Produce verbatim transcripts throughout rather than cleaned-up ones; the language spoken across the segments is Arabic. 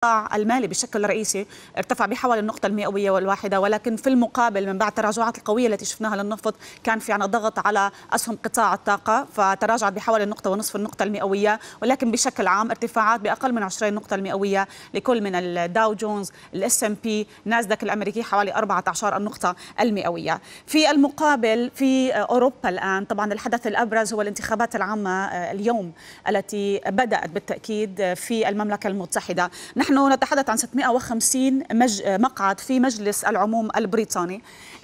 القطاع المالي بشكل رئيسي ارتفع بحوالي النقطة المئوية والواحدة، ولكن في المقابل من بعد التراجعات القوية التي شفناها للنفط كان في عنا ضغط على أسهم قطاع الطاقة فتراجعت بحوالي النقطة ونصف النقطة المئوية، ولكن بشكل عام ارتفاعات بأقل من عشرين نقطة المئوية لكل من الداو جونز، الاس ام بي، ناسداك الأمريكي حوالي أربعة عشر النقطة المئوية. في المقابل في أوروبا الآن طبعا الحدث الأبرز هو الانتخابات العامة اليوم التي بدأت بالتأكيد في المملكة المتحدة. نحن نتحدث عن ستمئة وخمسين مج... مقعد في مجلس العموم البريطاني.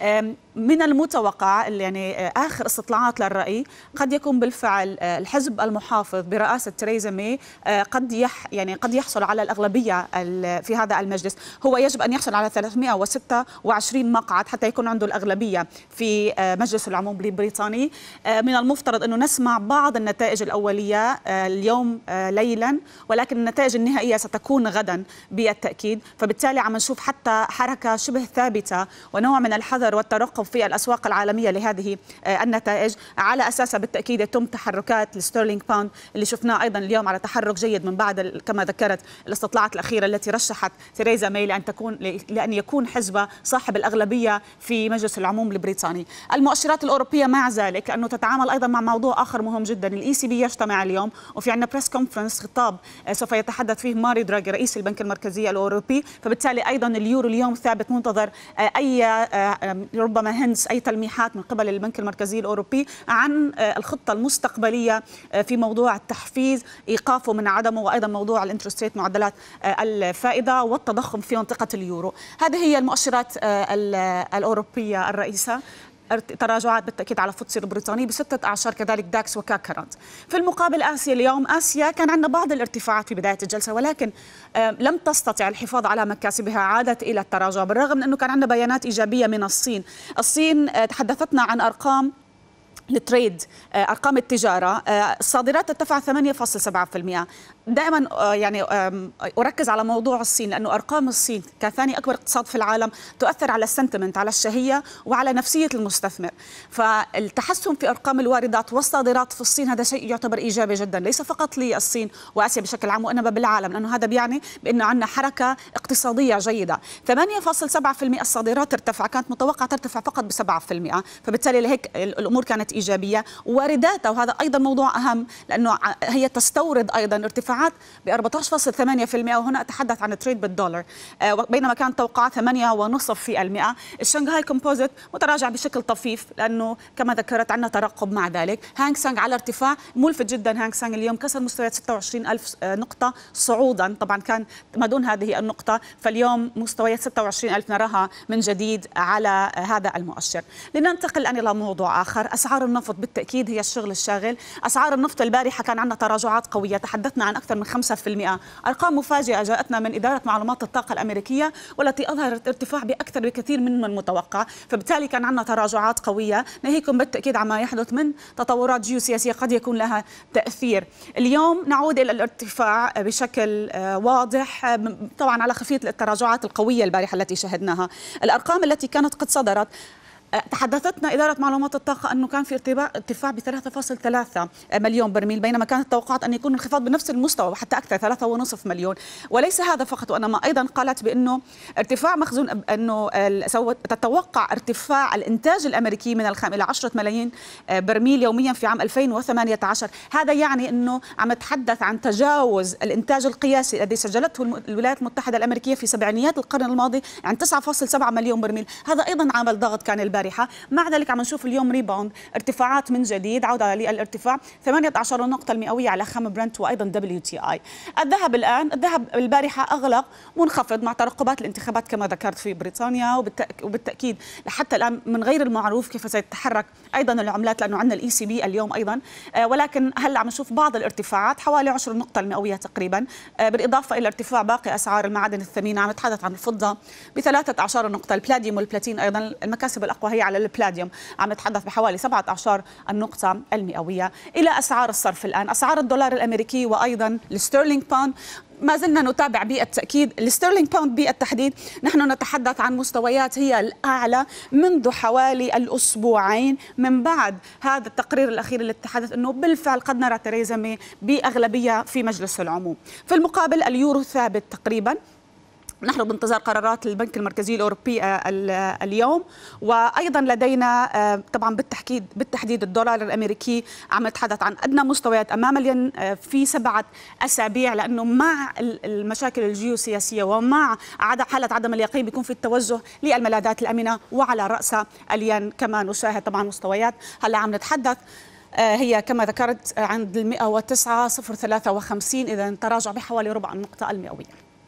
من المتوقع يعني آخر استطلاعات للرأي قد يكون بالفعل الحزب المحافظ برئاسة تريزا ماي قد يح يعني قد يحصل على الأغلبية في هذا المجلس. هو يجب أن يحصل على ثلاثمئة وستة وعشرين مقعد حتى يكون عنده الأغلبية في مجلس العموم البريطاني. من المفترض أنه نسمع بعض النتائج الأولية اليوم ليلا، ولكن النتائج النهائية ستكون غدا بالتأكيد. فبالتالي عم نشوف حتى حركة شبه ثابتة ونوع من الحذر والترقب في الأسواق العالمية لهذه النتائج. على أساسها بالتأكيد يتم تحركات الستيرلينج باوند اللي شفناه أيضا اليوم على تحرك جيد من بعد كما ذكرت الاستطلاعات الأخيرة التي رشحت تريزا ماي لأن تكون لأن يكون حزبها صاحب الأغلبية في مجلس العموم البريطاني. المؤشرات الأوروبية مع ذلك أنه تتعامل أيضا مع موضوع آخر مهم جدا. الإي سي بي يجتمع اليوم وفي عندنا بريس كونفرنس خطاب سوف يتحدث فيه ماري دراغي رئيس البنك المركزي الأوروبي. فبالتالي أيضا اليورو اليوم ثابت منتظر أي ربما هنس أي تلميحات من قبل البنك المركزي الأوروبي عن الخطة المستقبلية في موضوع التحفيز إيقافه من عدمه، وأيضا موضوع الانترست ريت معدلات الفائدة والتضخم في منطقة اليورو. هذه هي المؤشرات الأوروبية الرئيسة. تراجعات بالتأكيد على فوتسي البريطاني بستة أعشار، كذلك داكس وكاكرانت. في المقابل آسيا اليوم، آسيا كان عندنا بعض الارتفاعات في بداية الجلسة ولكن لم تستطع الحفاظ على مكاسبها، عادت إلى التراجع بالرغم من أنه كان عندنا بيانات إيجابية من الصين. الصين تحدثتنا عن أرقام التريد، ارقام التجاره، الصادرات ارتفعت ثمانية فاصلة سبعة بالمئة. دائما يعني اركز على موضوع الصين لانه ارقام الصين كثاني اكبر اقتصاد في العالم تؤثر على السنتمنت، على الشهيه وعلى نفسيه المستثمر. فالتحسن في ارقام الواردات والصادرات في الصين هذا شيء يعتبر ايجابي جدا، ليس فقط للصين واسيا بشكل عام وانما بالعالم، لانه هذا بيعني بانه عندنا حركه اقتصاديه جيده. ثمانية فاصلة سبعة بالمئة الصادرات ارتفع، كانت متوقعه ترتفع فقط ب سبعة بالمئة، فبالتالي لهيك الامور كانت إيجابية. وارداتها وهذا أيضا موضوع أهم لأنه هي تستورد أيضا ارتفاعات ب أربعة عشر فاصلة ثمانية بالمئة، وهنا أتحدث عن التريد بالدولار بينما كانت توقعات ثمانية فاصلة خمسة بالمئة. الشنغهاي كومبوزيت متراجع بشكل طفيف لأنه كما ذكرت عندنا ترقب مع ذلك. هانغ سانغ على ارتفاع ملفت جدا، هانغ سانغ اليوم كسر مستويات ستة وعشرين ألف نقطة صعودا، طبعا كان ما دون هذه النقطة، فاليوم مستويات ستة وعشرين ألف نراها من جديد على هذا المؤشر. لننتقل الآن إلى موضوع آخر، أسعار النفط بالتأكيد هي الشغل الشاغل. أسعار النفط البارحة كان عندنا تراجعات قوية، تحدثنا عن أكثر من خمسة بالمئة، أرقام مفاجئة جاءتنا من إدارة معلومات الطاقة الأمريكية والتي أظهرت ارتفاع بأكثر بكثير من المتوقع، فبالتالي كان عندنا تراجعات قوية، ناهيكم بالتأكيد عما يحدث من تطورات جيوسياسية قد يكون لها تأثير. اليوم نعود إلى الارتفاع بشكل واضح طبعا على خلفية التراجعات القوية البارحة التي شهدناها. الأرقام التي كانت قد صدرت تحدثتنا إدارة معلومات الطاقة أنه كان في ارتفاع ب ثلاثة فاصلة ثلاثة مليون برميل، بينما كانت التوقعات أن يكون الانخفاض بنفس المستوى وحتى أكثر ثلاثة ونصف مليون. وليس هذا فقط، وإنما أيضا قالت بأنه ارتفاع مخزون أنه تتوقع ارتفاع الإنتاج الأمريكي من الخام إلى عشرة ملايين برميل يوميا في عام ألفين وثمانية عشر. هذا يعني أنه عم نتحدث عن تجاوز الإنتاج القياسي الذي سجلته الولايات المتحدة الأمريكية في سبعينيات القرن الماضي عن تسعة فاصلة سبعة مليون برميل. هذا أيضا عامل ضغط كان البارحة. مع ذلك عم نشوف اليوم ريباوند، ارتفاعات من جديد، عودة للارتفاع ثمانية عشر نقطة المئوية على خام برنت وأيضا دبليو تي آي. الذهب الآن، الذهب البارحة أغلق منخفض مع ترقبات الانتخابات كما ذكرت في بريطانيا، وبالتأكيد لحتى الآن من غير المعروف كيف سيتحرك أيضا العملات لأنه عندنا الإي سي بي اليوم أيضا، ولكن هلا عم نشوف بعض الارتفاعات حوالي عشر نقطة المئوية تقريبا، بالإضافة إلى ارتفاع باقي أسعار المعادن الثمينة. عم نتحدث عن الفضة بثلاثة عشر نقطة، البلاديوم والبلاتين أيضا المكاسب الأقوى هي على البلاديوم، عم نتحدث بحوالي سبعة عشر النقطة المئوية. إلى أسعار الصرف الآن، أسعار الدولار الأمريكي وأيضا الستيرلينج باوند ما زلنا نتابع بالتأكيد الستيرلينج باوند بالتحديد. نحن نتحدث عن مستويات هي الأعلى منذ حوالي الأسبوعين من بعد هذا التقرير الأخير اللي تحدث أنه بالفعل قد نرى تheresa ماي بأغلبية في مجلس العموم. في المقابل اليورو ثابت تقريبا. نحن بانتظار قرارات البنك المركزي الأوروبي اليوم، وأيضا لدينا طبعا بالتحديد بالتحديد الدولار الأمريكي عم نتحدث عن أدنى مستويات أمام الين في سبعة أسابيع، لأنه مع المشاكل الجيوسياسية ومع حالة عدم اليقين بيكون في التوجه للملاذات الأمنة، وعلى رأس الين كما نشاهد طبعا مستويات هلا عم نتحدث هي كما ذكرت عند ال مئة وتسعة فاصلة ثلاثة وخمسين، إذا تراجع بحوالي ربع النقطة المئوية.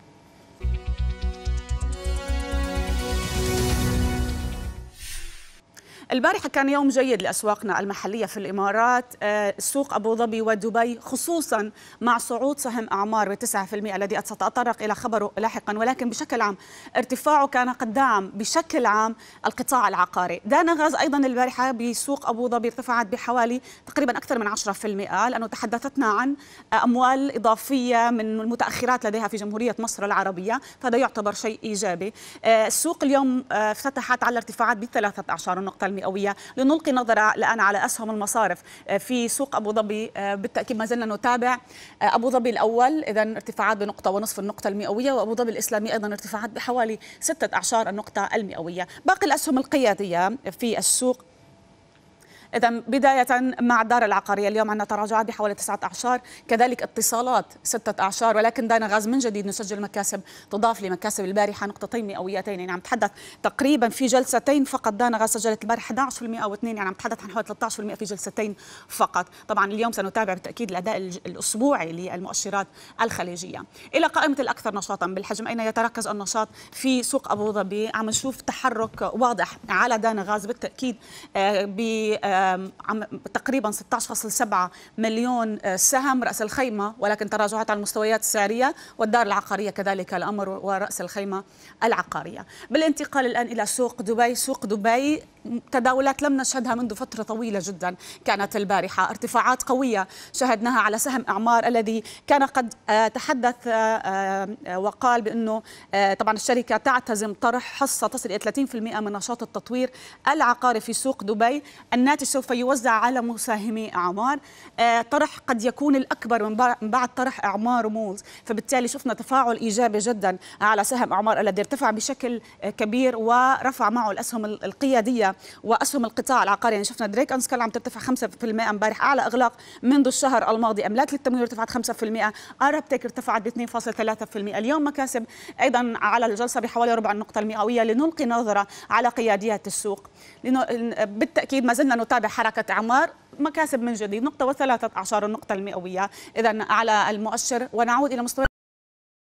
البارحة كان يوم جيد لأسواقنا المحلية في الإمارات. سوق أبو ظبي ودبي خصوصا مع صعود سهم أعمار بتسعة بالمئة الذي سأتطرق إلى خبره لاحقا، ولكن بشكل عام ارتفاعه كان قد دعم بشكل عام القطاع العقاري. دانا غاز أيضا البارحة بسوق أبو ظبي ارتفعت بحوالي تقريبا أكثر من عشرة بالمئة، لأنه تحدثتنا عن أموال إضافية من المتأخرات لديها في جمهورية مصر العربية، فهذا يعتبر شيء إيجابي. السوق اليوم افتتحت على ارتفاعات بثلاثة أعشار النقطة المئوية. لنلقي نظرة الآن على أسهم المصارف في سوق أبو ظبي. بالتأكيد ما زلنا نتابع أبو ظبي الأول إذا ارتفاعات بنقطة ونصف النقطة المئوية، وأبو ظبي الإسلامي أيضا ارتفاعات بحوالي ستة أعشار النقطة المئوية. باقي الأسهم القيادية في السوق إذا بداية مع الدار العقارية اليوم عندنا تراجعات بحوالي تسعة أعشار، كذلك اتصالات ستة أعشار، ولكن دانا غاز من جديد نسجل مكاسب تضاف لمكاسب البارحة نقطتين مئويتين، يعني عم نتحدث تقريبا في جلستين فقط. دانا غاز سجلت البارحة أحد عشر بالمئة واثنين، يعني عم نتحدث عن حوالي ثلاثة عشر بالمئة في جلستين فقط. طبعا اليوم سنتابع بالتأكيد الأداء الأسبوعي للمؤشرات الخليجية. إلى قائمة الأكثر نشاطا بالحجم، أين يتركز النشاط في سوق أبو ظبي؟ عم نشوف تحرك واضح على دانا غاز بالتأكيد ب تقريبا ستة عشر فاصلة سبعة مليون سهم رأس الخيمة، ولكن تراجعات على المستويات السعرية، والدار العقارية كذلك الأمر ورأس الخيمة العقارية. بالانتقال الآن إلى سوق دبي. سوق دبي تداولات لم نشهدها منذ فترة طويلة جدا كانت البارحة، ارتفاعات قوية شهدناها على سهم أعمار الذي كان قد تحدث وقال بأنه طبعا الشركة تعتزم طرح حصة تصل إلى ثلاثين بالمئة من نشاط التطوير العقاري في سوق دبي. الناتج سوف يوزع على مساهمي أعمار، طرح قد يكون الأكبر من بعد طرح أعمار مولز، فبالتالي شفنا تفاعل إيجابي جدا على سهم أعمار الذي ارتفع بشكل كبير ورفع معه الأسهم القيادية وأسهم القطاع العقاري. يعني شفنا دريك أند سكال عم ترتفع خمسة بالمئة امبارح، أعلى إغلاق منذ الشهر الماضي. أملاك للتمويل ارتفعت خمسة بالمئة، أرابتك ارتفعت ب اثنين فاصلة ثلاثة بالمئة. اليوم مكاسب أيضا على الجلسة بحوالي ربع النقطة المئوية. لنلقي نظرة على قياديات السوق. بالتأكيد ما زلنا نتابع حركة أعمار، مكاسب من جديد نقطة وثلاثة أعشار النقطة المئوية إذا على المؤشر، ونعود إلى مستوى